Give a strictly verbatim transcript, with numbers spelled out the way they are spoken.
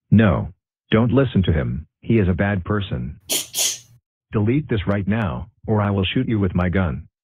No. Don't listen to him, he is a bad person. Delete this right now, or I will shoot you with my gun.